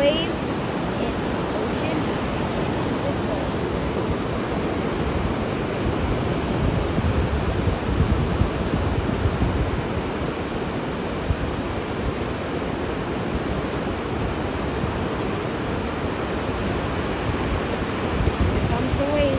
wave in the ocean. Here comes the wave.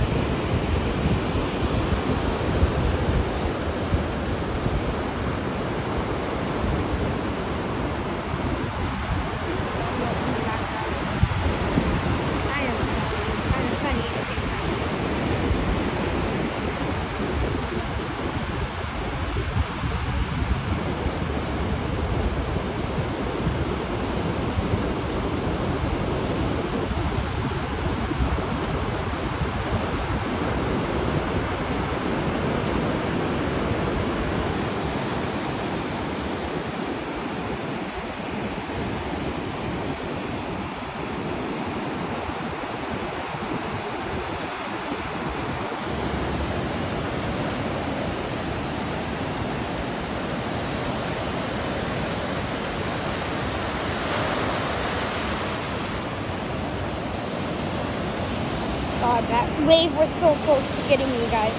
God, that wave was so close to getting me, guys.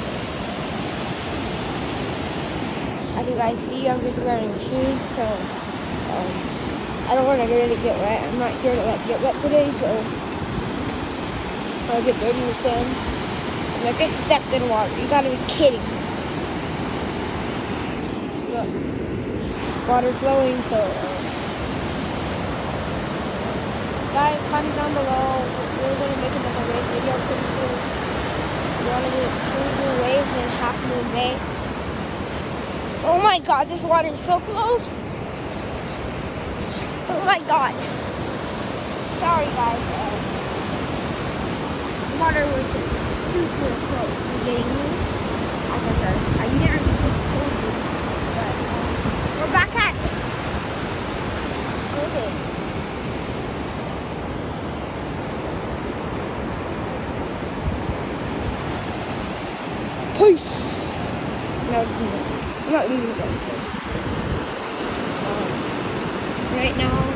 As you guys see, I'm just wearing shoes, so I don't want to really get wet. I'm not here to get wet today, so I'll get dirty in the sand. And I just stepped in water. You gotta be kidding. Look, water flowing, so guys, comment down below. We're going to make another wave video pretty soon. You want to do true blue waves in Half Moon Bay. Oh my God, this water is so close. Oh my God. Sorry guys. The water was just super close to getting me. I literally just told you. But we're back at it. Okay. Peace. No, I'm not leaving them. Right now,